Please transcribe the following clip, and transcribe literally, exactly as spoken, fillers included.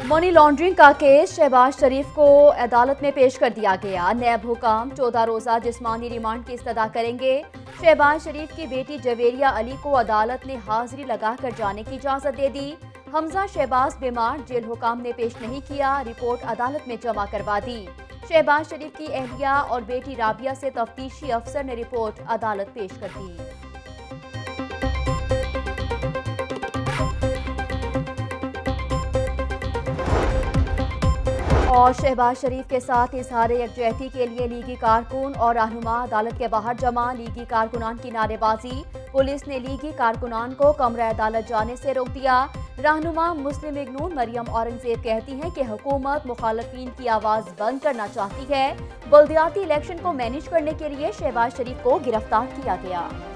Money laundering का case Shahbaz Sharif को अदालत में पेश कर दिया गया। नैब हुकाम चौदह रोजा जिस्मानी रिमांड की इस्तदा करेंगे। शहबाज शरीफ की बेटी जवेरिया अली को अदालत ने हाजिरी लगाकर जाने की इजाजत दे दी। हमजा शहबाज बीमार, जेल हुकाम ने पेश नहीं किया, रिपोर्ट अदालत में जमा करवा दी। शहबाज शरीफ की अहलिया और बेटी राबिया से तफ्तीशी अफसर ने रिपोर्ट अदालत पेश कर दी। और शहबाज शरीफ के साथ इजहार यकजहती के लिए लीगी कारकुन और रहनुमा अदालत के बाहर जमा। लीगी कारकुनान की नारेबाजी, पुलिस ने लीगी कारकुनान को कमरा अदालत जाने से रोक दिया। रहनुमा मुस्लिम लीग नून मरियम औरंगजेब कहती हैं कि हुकूमत मुखालफिन की आवाज बंद करना चाहती है। बल्दियाती इलेक्शन को मैनेज करने के लिए शहबाज शरीफ को गिरफ्तार किया गया।